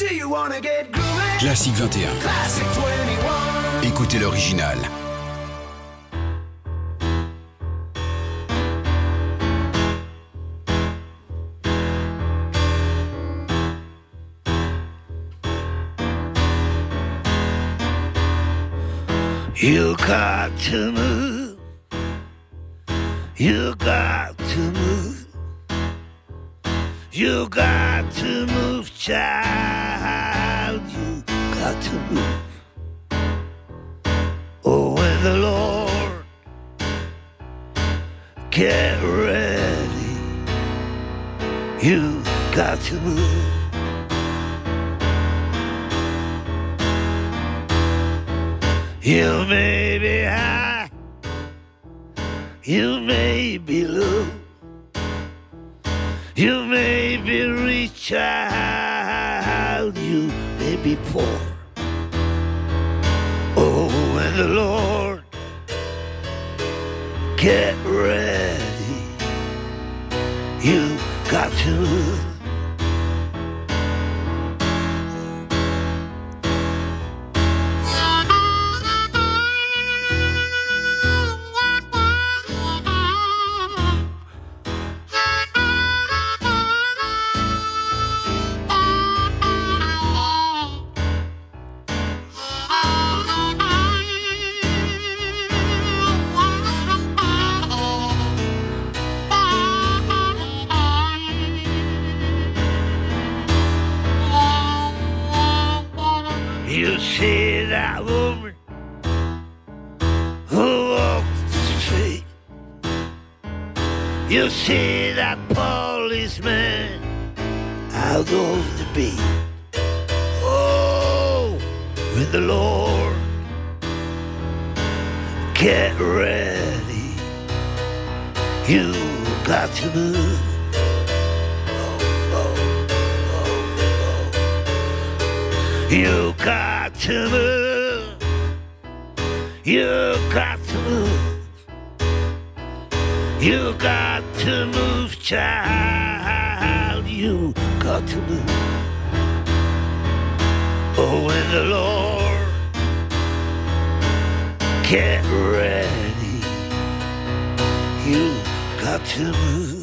Classique 21. Écoutez l'original. You got to move. You got to move. You got to move, child. You got to move. Oh, when the Lord get ready, you got to move. You may be high, you may be low, you may be rich, child, you may be poor. Oh, when the Lord get ready, you got to move. You see that woman who walks the street. You see that policeman out on the beat. Oh, when the Lord get ready, you got to move. You got to move. You got to move. You got to move, child. You got to move. Oh, when the Lord get ready, you got to move.